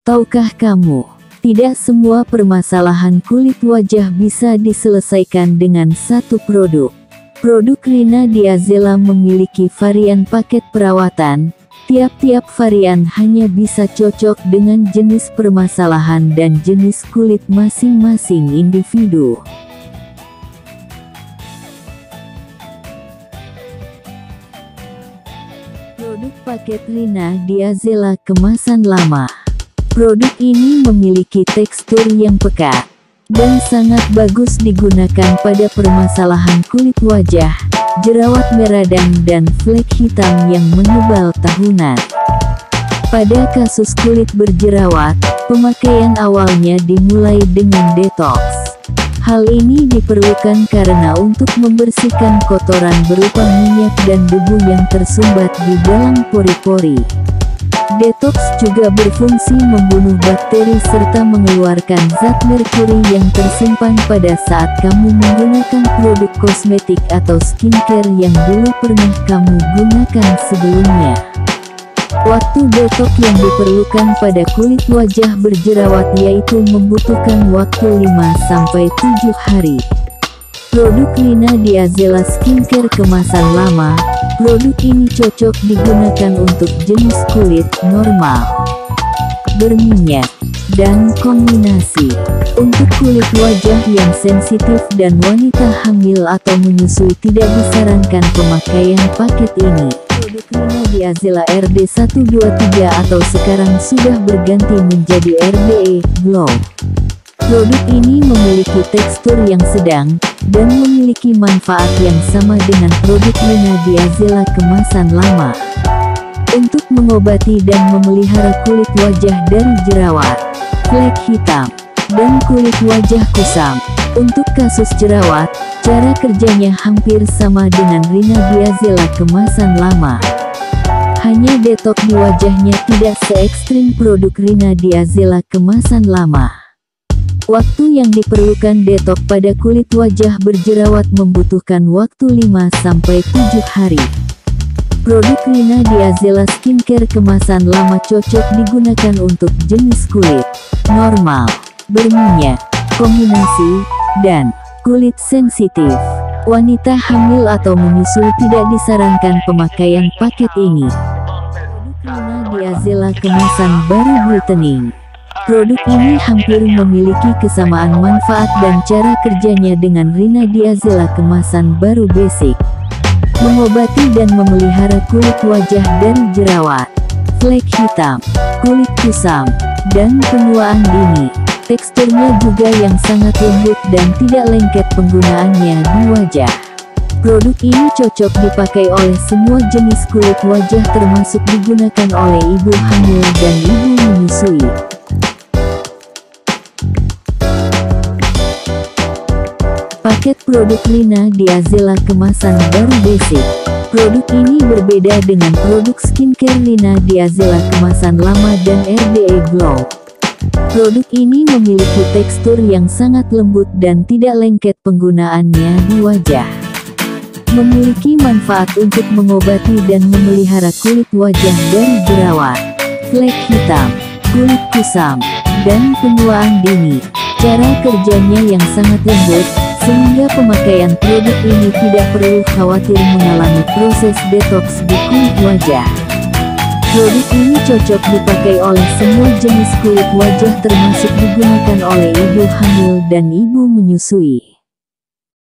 Tahukah kamu, tidak semua permasalahan kulit wajah bisa diselesaikan dengan satu produk. Produk Rina Diazela memiliki varian paket perawatan. Tiap-tiap varian hanya bisa cocok dengan jenis permasalahan dan jenis kulit masing-masing individu. Produk paket Rina Diazela kemasan lama. Produk ini memiliki tekstur yang pekat dan sangat bagus digunakan pada permasalahan kulit wajah, jerawat meradang dan flek hitam yang menebal tahunan. Pada kasus kulit berjerawat, pemakaian awalnya dimulai dengan detox. Hal ini diperlukan karena untuk membersihkan kotoran berupa minyak dan debu yang tersumbat di dalam pori-pori. Detox juga berfungsi membunuh bakteri serta mengeluarkan zat merkuri yang tersimpan pada saat kamu menggunakan produk kosmetik atau skincare yang dulu pernah kamu gunakan sebelumnya. Waktu detox yang diperlukan pada kulit wajah berjerawat yaitu membutuhkan waktu 5-7 hari. Produk Rina Diazela Skincare kemasan lama. Produk ini cocok digunakan untuk jenis kulit normal, berminyak, dan kombinasi. Untuk kulit wajah yang sensitif dan wanita hamil atau menyusui tidak disarankan pemakaian paket ini. Produk Rina Diazela RD123 atau sekarang sudah berganti menjadi RDE Glow. Produk ini memiliki tekstur yang sedang dan memiliki manfaat yang sama dengan produk Rina Diazela kemasan lama. Untuk mengobati dan memelihara kulit wajah dari jerawat, flek hitam, dan kulit wajah kusam. Untuk kasus jerawat, cara kerjanya hampir sama dengan Rina Diazela kemasan lama. Hanya detox di wajahnya tidak se-ekstrim produk Rina Diazela kemasan lama. Waktu yang diperlukan detox pada kulit wajah berjerawat membutuhkan waktu 5-7 hari. Produk Rina Diazela Skincare kemasan lama cocok digunakan untuk jenis kulit normal, berminyak, kombinasi, dan kulit sensitif. Wanita hamil atau menyusui tidak disarankan pemakaian paket ini. Produk Rina Diazela kemasan baru brightening. Produk ini hampir memiliki kesamaan manfaat dan cara kerjanya dengan Rina Diazela kemasan baru basic. Mengobati dan memelihara kulit wajah dari jerawat, flek hitam, kulit kusam, dan penuaan dini. Teksturnya juga yang sangat lembut dan tidak lengket penggunaannya di wajah. Produk ini cocok dipakai oleh semua jenis kulit wajah termasuk digunakan oleh ibu hamil dan ibu menyusui. Paket produk Rina Diazela kemasan baru basic. Produk ini berbeda dengan produk skincare Rina Diazela kemasan lama dan RDE Glow. Produk ini memiliki tekstur yang sangat lembut dan tidak lengket penggunaannya di wajah. Memiliki manfaat untuk mengobati dan memelihara kulit wajah dari jerawat, flek hitam, kulit kusam, dan penuaan dini. Cara kerjanya yang sangat lembut, sehingga pemakaian produk ini tidak perlu khawatir mengalami proses detox di kulit wajah. Produk ini cocok dipakai oleh semua jenis kulit wajah termasuk digunakan oleh ibu hamil dan ibu menyusui.